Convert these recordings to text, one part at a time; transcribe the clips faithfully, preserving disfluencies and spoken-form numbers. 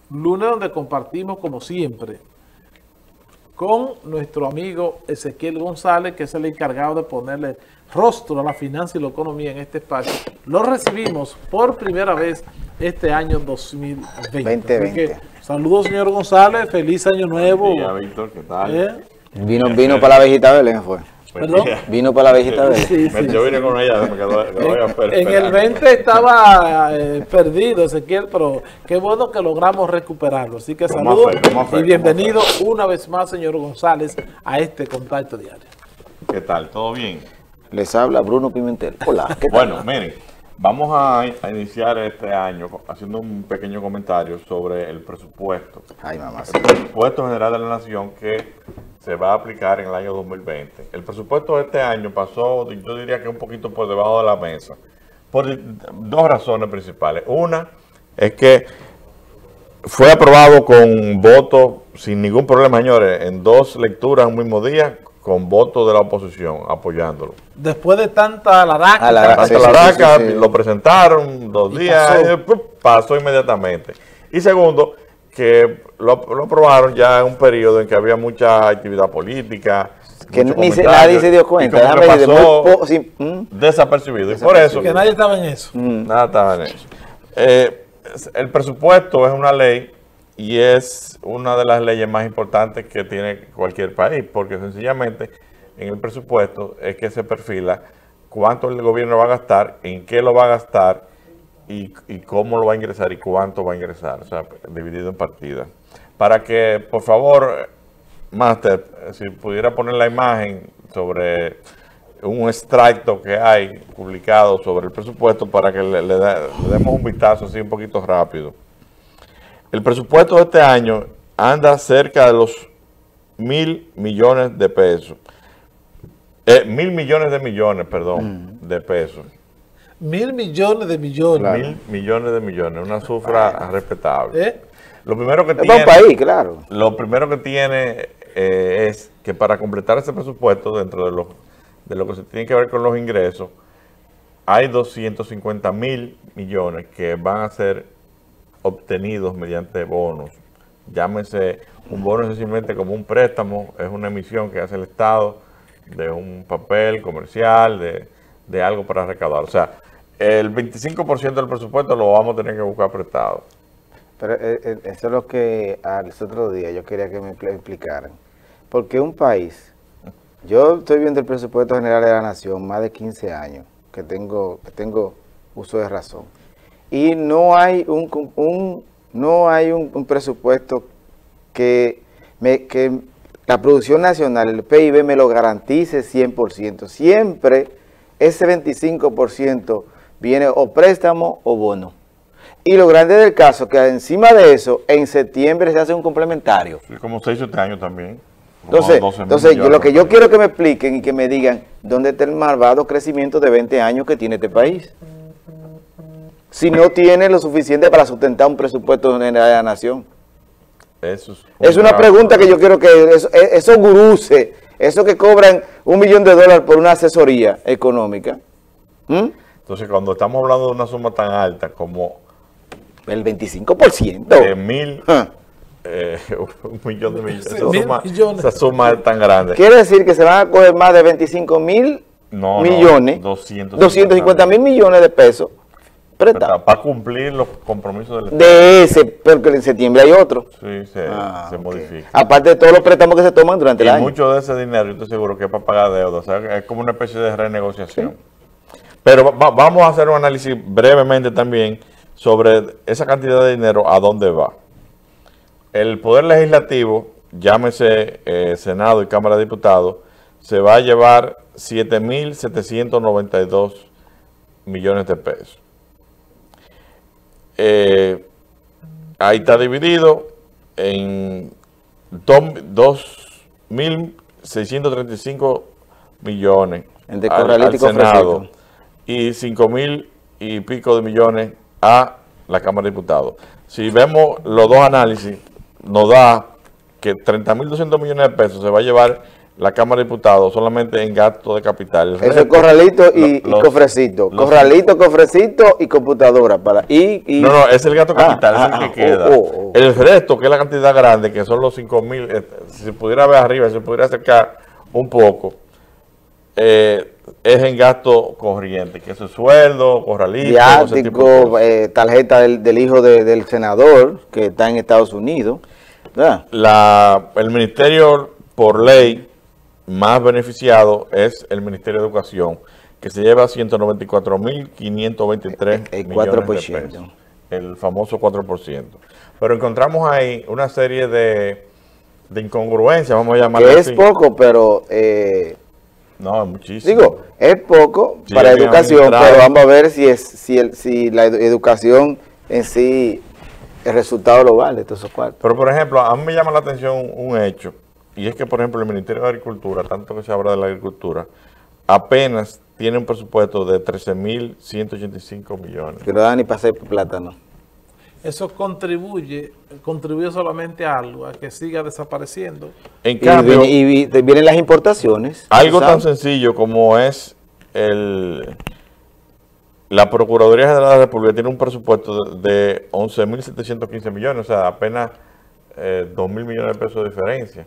lunes donde compartimos como siempre con nuestro amigo Ezequiel González, que es el encargado de ponerle rostro a la finanza y la economía en este espacio. Lo recibimos por primera vez este año dos mil veinte. veinte veinte. Así que, saludos, señor González, feliz año nuevo. Buen día, Víctor, ¿qué tal? ¿Eh? Vino, vino para la viejita Belén, fue. ¿Perdón? Vino para la viejita Belén. Sí, sí, Yo vine sí. con ella, me quedó, me quedó En, en el veinte estaba eh, perdido, Ezequiel, pero qué bueno que logramos recuperarlo. Así que Con más saludos fe, con más fe, y con bienvenido más una vez más, señor González, a este contacto diario. ¿Qué tal? ¿Todo bien? Les habla Bruno Pimentel. Hola, ¿qué tal? Bueno, miren, vamos a, a iniciar este año haciendo un pequeño comentario sobre el presupuesto. Ay, mamá. El presupuesto general de la Nación que se va a aplicar en el año dos mil veinte. El presupuesto de este año pasó, yo diría que un poquito por debajo de la mesa, por dos razones principales. Una es que fue aprobado con voto, sin ningún problema, señores, en dos lecturas un mismo día, con voto de la oposición, apoyándolo. Después de tanta laraca, Alara- Hasta sí, la sí, raca, sí, sí. lo presentaron dos Y días, pasó. y, ¡pum!, pasó inmediatamente. Y segundo, que lo, lo aprobaron ya en un periodo en que había mucha actividad política, Que mucho ni se- comentario, nadie se dio y cuenta. como que Déjame decir, pasó muy po- sí, mm. desapercibido. Y por eso, que nadie estaba en eso. nada estaba en eso. Eh, el presupuesto es una ley y es una de las leyes más importantes que tiene cualquier país, porque sencillamente en el presupuesto es que se perfila cuánto el gobierno va a gastar, en qué lo va a gastar y, y cómo lo va a ingresar y cuánto va a ingresar, o sea, dividido en partidas. Para que, por favor, Master, si pudiera poner la imagen sobre un extracto que hay publicado sobre el presupuesto para que le, le da- le demos un vistazo así un poquito rápido. El presupuesto de este año anda cerca de los mil millones de pesos. Eh, mil millones de millones, perdón, de pesos. Mil millones de millones. Claro. Mil millones de millones, una cifra respetable. ¿Eh? Lo primero que Es para tiene, un país, claro. lo primero que tiene eh, es que para completar ese presupuesto dentro de lo, de lo que se tiene que ver con los ingresos, hay doscientos cincuenta mil millones que van a ser obtenidos mediante bonos. Llámese, un bono es simplemente como un préstamo, es una emisión que hace el Estado de un papel comercial, de, de algo para recaudar. O sea, el veinticinco por ciento del presupuesto lo vamos a tener que buscar prestado. Pero eh, eh, eso es lo que al otro día yo quería que me expl- explicaran. Porque un país, yo estoy viendo el presupuesto general de la nación más de quince años, que tengo, que tengo uso de razón. Y no hay un, cum- un no hay un, un presupuesto que, me, que la producción nacional, el P I B, me lo garantice cien por ciento. Siempre ese veinticinco por ciento viene o préstamo o bono. Y lo grande del caso es que encima de eso, en septiembre se hace un complementario. Sí, como se hizo este año también. Como Entonces, doce mil entonces yo, millones lo que yo por quiero que me expliquen y que me digan, ¿dónde está el malvado crecimiento de veinte años que tiene este país? Si no tiene lo suficiente para sustentar un presupuesto general de la nación. Eso es, Es una pregunta que yo quiero que eso- esos guruses, esos que cobran un millón de dólares por una asesoría económica, ¿m? Entonces, cuando estamos hablando de una suma tan alta como el veinticinco por ciento. de mil, Ah. eh, un millón de millones, Sí, esa mil suma, millones. esa suma es tan grande. Quiere decir que se van a coger más de veinticinco mil No, no, millones, doscientos doscientos cincuenta mil millones de pesos prestados. Para cumplir los compromisos del Estado. De ese, porque en septiembre hay otro. Sí, se, Ah, se ok. modifica. Aparte de todos los préstamos que se toman durante Y el año. mucho de ese dinero, yo estoy seguro que es para pagar deuda. O sea, es como una especie de renegociación. Pero va- va- vamos a hacer un análisis brevemente también sobre esa cantidad de dinero, a dónde va. El Poder Legislativo, llámese eh, Senado y Cámara de Diputados, se va a llevar siete mil setecientos noventa y dos millones de pesos. Eh, ahí está dividido en dos mil seiscientos treinta y cinco millones Entre al, Corralito al y Senado Cofrecito. y cinco mil y pico de millones a la Cámara de Diputados. Si vemos los dos análisis, nos da que treinta mil doscientos millones de pesos se va a llevar la Cámara de Diputados solamente en gasto de capital. El Eso es resto, corralito y, lo- y cofrecito. los- Corralito, cofrecito y computadora. Para, y, y, No, no, es el gasto Ah, capital, ah, es el que ah, queda. oh, oh, oh. El resto, que es la cantidad grande, que son los cinco mil, eh, si se pudiera ver arriba, si se pudiera acercar un poco, eh, es en gasto corriente, que eso es sueldo, corralito, ese tipo de viático, cosas. eh, tarjeta del, del hijo de- del senador que está en Estados Unidos. ¿Verdad? La, el ministerio, por ley, más beneficiado es el Ministerio de Educación, que se lleva ciento noventa y cuatro mil quinientos veintitrés El- el millones cuatro por de ciento. pesos. El famoso cuatro por ciento. Pero encontramos ahí una serie de, de incongruencias, vamos a llamarlo Que así. es poco, pero eh, No, es muchísimo. digo, es poco Sí, para bien educación, administrado. pero vamos a ver si es si el, si la edu- educación en sí, el resultado lo vale, todos esos cuartos. Pero, por ejemplo, a mí me llama la atención un hecho, y es que, por ejemplo, el Ministerio de Agricultura, tanto que se habla de la agricultura, apenas tiene un presupuesto de trece mil ciento ochenta y cinco millones. Que no da ni para hacer plátano. Eso contribuye, contribuye solamente a algo, a que siga desapareciendo. En Y, cambio, viene- y vi- te vienen las importaciones. algo tan ¿sabes? sencillo como es el la Procuraduría General de la República tiene un presupuesto de, de once mil setecientos quince millones, o sea, apenas eh, dos mil millones de pesos de diferencia.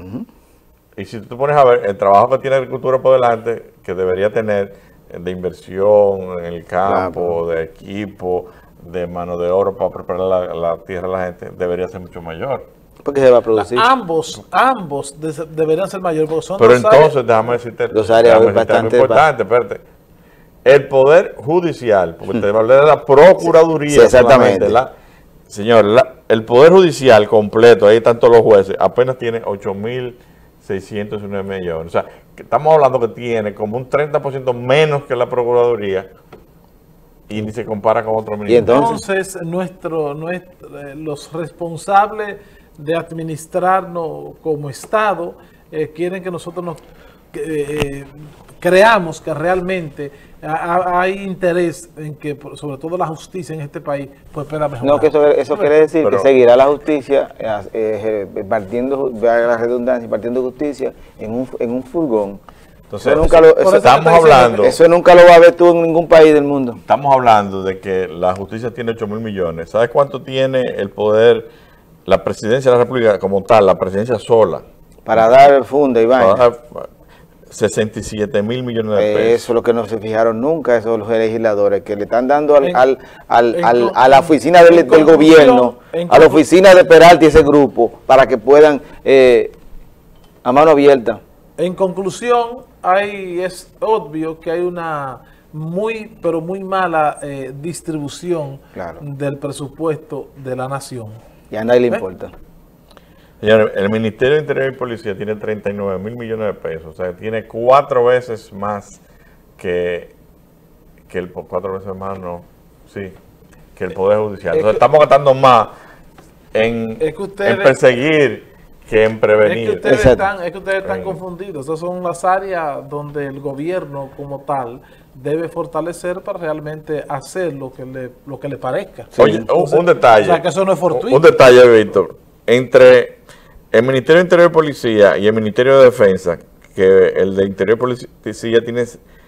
Y si tú te pones a ver el trabajo que tiene Agricultura por delante, que debería tener eh, de inversión en el campo, de equipo, de mano de obra para preparar la, la tierra a la gente, debería ser mucho mayor. Porque se va a producir. Ambos, ambos de- deberían ser mayores, porque son Pero dos áreas- entonces, déjame decirte, Dos áreas déjame decirte algo bastante- importante, espérate. El Poder Judicial, porque te hablé de la Procuraduría. Sí, exactamente. solamente, la- señor, la- el Poder Judicial completo, ahí están todos los jueces, apenas tiene ocho mil seiscientos nueve millones. O sea, que estamos hablando que tiene como un treinta por ciento menos que la Procuraduría y ni se compara con otros ministerios. entonces? Entonces, nuestro, nuestro, eh, los responsables de administrarnos como Estado eh, quieren que nosotros nos que, eh, creamos que realmente ha- ha- hay interés en que, por- sobre todo la justicia en este país, pues pueda mejorar. No, que eso, eso quiere decir Pero- que seguirá la justicia eh, eh, partiendo, valga la redundancia, partiendo justicia en un, en un furgón. Entonces, Eso nunca lo- por eso- eso estamos te estoy diciendo hablando, Eso nunca lo va a ver tú en ningún país del mundo. estamos hablando de que la justicia tiene ocho mil millones. ¿Sabes cuánto tiene el poder, la presidencia de la República como tal, la presidencia sola? Para dar funda y vaina. Ah, sesenta y siete mil millones de Eh, pesos. Eso es lo que no se fijaron nunca, esos los legisladores, que le están dando al, En- al, al, en al- con- a la oficina del, en del conclusión- gobierno, en a la conclu- oficina de Peralta y ese grupo, para que puedan, eh, a mano abierta. En conclusión, hay, es obvio que hay una muy, pero muy mala eh, distribución Claro. del presupuesto de la nación. Y a nadie le ¿Eh? importa. Señores, el Ministerio de Interior y Policía tiene treinta y nueve mil millones de pesos, o sea, tiene cuatro veces más que, que el, cuatro veces más no, sí, que el Poder Judicial. Es Entonces que- estamos gastando más en, Es que ustedes- en perseguir que en Es prevenir. que ustedes Exacto. están, es que ustedes están Eh. confundidos. Esas son las áreas donde el gobierno como tal debe fortalecer para realmente hacer lo que le, lo que le parezca. Oye, un, Entonces, un detalle. O sea, que eso no es fortuito. Un detalle, Víctor. Entre el Ministerio de Interior y Policía y el Ministerio de Defensa, que el de Interior y Policía tiene,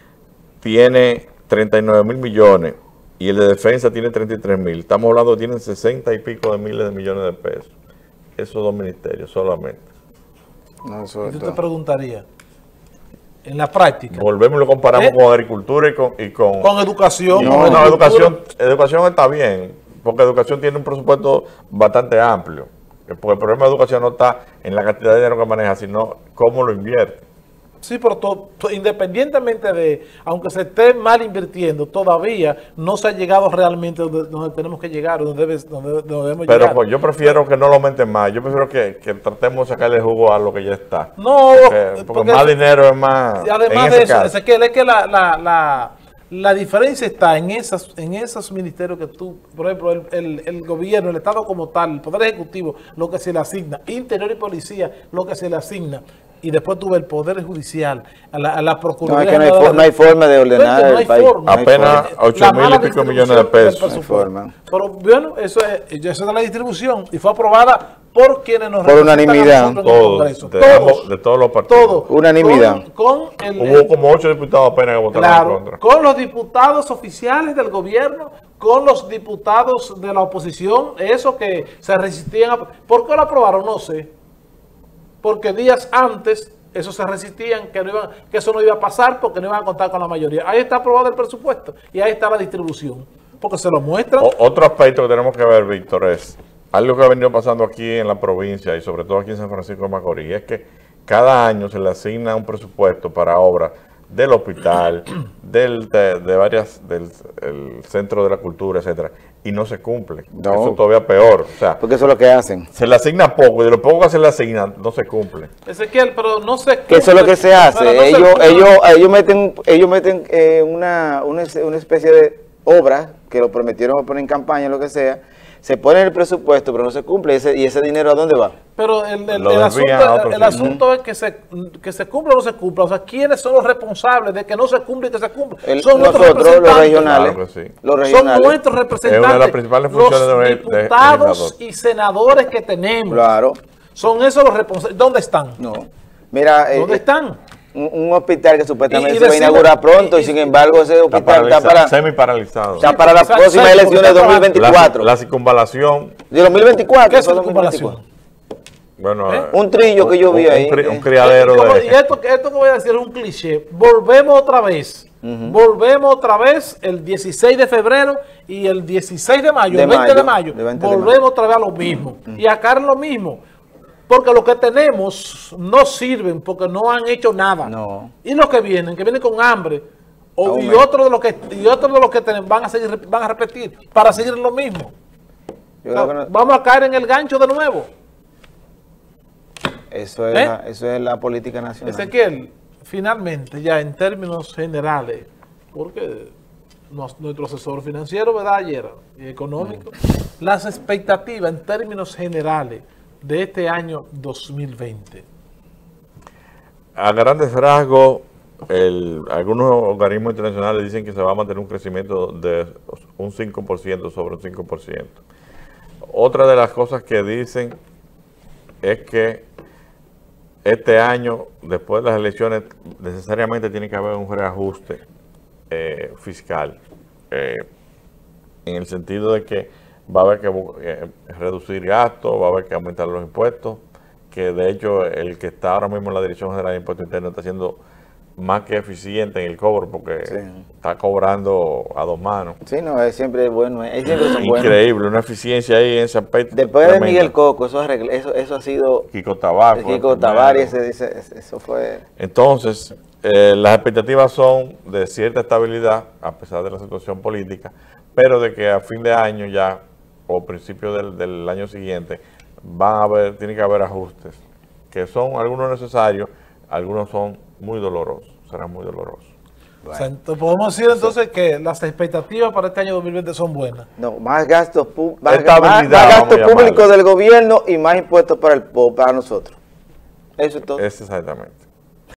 tiene treinta y nueve mil millones y el de Defensa tiene treinta y tres mil. Estamos hablando que tienen sesenta y pico de miles de millones de pesos. Esos dos ministerios solamente. No, eso- Y tú te todo. preguntarías, en la práctica, Volvemos y lo comparamos ¿Eh? con agricultura y con... Y con con educación, No, con no, agricultura, educación, educación está bien, porque educación tiene un presupuesto bastante amplio. Porque el problema de educación no está en la cantidad de dinero que maneja, sino cómo lo invierte. Sí, pero to- to- independientemente de, aunque se esté mal invirtiendo, todavía no se ha llegado realmente donde, donde tenemos que llegar, donde, debe- donde, donde debemos Pero llegar. pues, yo prefiero que no lo aumenten más. Yo prefiero que, que tratemos de sacarle jugo a lo que ya está. No, Porque, porque porque- más dinero es más. Y además en de ese eso, caso. Ezequiel, es que la, la, la, la diferencia está en esas, en esos ministerios que tú, por ejemplo, el, el, el gobierno, el Estado como tal, el Poder Ejecutivo, lo que se le asigna, Interior y Policía, lo que se le asigna. y después tuve el Poder Judicial, a la, a la Procuraduría. No, es que no hay, General for- no hay forma de ordenar no hay el país. forma. Apenas ocho La mil mala y pico millones de distribución del pesos. presupuesto. No hay forma. Pero bueno, eso es, eso es de la distribución y fue aprobada por quienes nos Por representan unanimidad. a nosotros en el Todos, Congreso. de, Todos, ambos- de todos los partidos. todos. Unanimidad. Con, con el, Hubo como ocho diputados apenas que votaron en claro, contra. con los diputados oficiales del gobierno, con los diputados de la oposición, esos que se resistían. A, ¿Por qué lo aprobaron? No sé. Porque días antes, esos se resistían, que, no iban, que eso no iba a pasar porque no iban a contar con la mayoría. Ahí está aprobado el presupuesto y ahí está la distribución. Porque se lo muestran. O- otro aspecto que tenemos que ver, Víctor, es algo que ha venido pasando aquí en la provincia y sobre todo aquí en San Francisco de Macorís, es que cada año se le asigna un presupuesto para obras del hospital, del, de, de varias, del el centro de la cultura, etcétera, y no se cumple. No. Eso todavía peor. O sea, Porque eso es lo que hacen. se le asigna poco y de lo poco que se le asigna no se cumple. Ezequiel, pero no se Que eso es lo que se hace. pero no se ellos, cumple. ellos, ellos meten, ellos meten eh, una, una, una especie de obra que lo prometieron poner en campaña, lo que sea. Se pone en el presupuesto, pero no se cumple. ¿Y ese, y ese dinero a dónde va? Pero el, el- Lo el desvían a asunto, otros el sitios. asunto es que se, que se cumpla o no se cumpla. O sea, ¿quiénes son los responsables de que no se cumple y que se cumpla? El- son nuestros nosotros, los representantes. regionales. Claro que sí. Los Son regionales. nuestros representantes. Es una de las principales funciones los de- de- de diputados legislador. y senadores que tenemos. Claro. Son esos los responsables. ¿Dónde están? No. Mira, eh, ¿Dónde eh, están? un, un hospital que supuestamente Y- y se va a decimos- inaugurar pronto y, y- sin embargo ese Está hospital está paralizado, para, semi paralizado. está para las Sí, próximas sí, porque elecciones de está dos mil La, veinticuatro. la circunvalación, De dos mil veinticuatro. ¿Qué es fue la dos mil veinticuatro. circunvalación? bueno, ¿Eh? eh, Un trillo que yo vi un- ahí. Un, cri- un eh. criadero Y como- de... y esto, esto que voy a decir es un cliché. Volvemos otra vez. Volvemos otra vez el dieciséis de febrero y el dieciséis de mayo, De el veinte mayo, de mayo. de veinte de Volvemos otra vez a lo mismo. Y acá es lo mismo. Porque lo que tenemos no sirven porque no han hecho nada. No. Y los que vienen, que vienen con hambre, o, y Aumento. otros de los que y otros de los que tenemos van a seguir van a repetir para seguir lo mismo. Yo creo que no- Vamos a caer en el gancho de nuevo. eso, es ¿Eh? la, eso es la política nacional. Ezequiel, finalmente, ya en términos generales, porque nos- nuestro asesor financiero, ¿verdad? Ayer, y económico, las expectativas en términos generales de este año dos mil veinte. A grandes rasgos, el- algunos organismos internacionales dicen que se va a mantener un crecimiento de un cinco por ciento sobre un cinco por ciento. Otra de las cosas que dicen es que este año, después de las elecciones, necesariamente tiene que haber un reajuste eh, fiscal, eh, en el sentido de que va a haber que eh, reducir gastos, va a haber que aumentar los impuestos, que de hecho el que está ahora mismo en la Dirección General de Impuestos Internos está siendo más que eficiente en el cobro porque Sí. está cobrando a dos manos. Sí, no, es siempre bueno. Es siempre son buenos. Increíble, una eficiencia ahí en ese aspecto. Después de tremenda. Miguel Coco, eso, arregla- eso, eso ha sido... Kiko Tabar. fue el Kiko Tavares, primero. ese, ese- eso fue... Entonces, eh, las expectativas son de cierta estabilidad, a pesar de la situación política, pero de que a fin de año ya, o principio del, del año siguiente, van a haber, tiene que haber ajustes, que son algunos necesarios, algunos son muy dolorosos, serán muy dolorosos. O sea, ent- podemos decir entonces que las expectativas para este año dos mil veinte son buenas. No, más gastos, pu- más, Estabilidad, más- más vamos a gastos llamarle. públicos del gobierno y más impuestos para, el, po- para nosotros. Eso es todo. Es exactamente.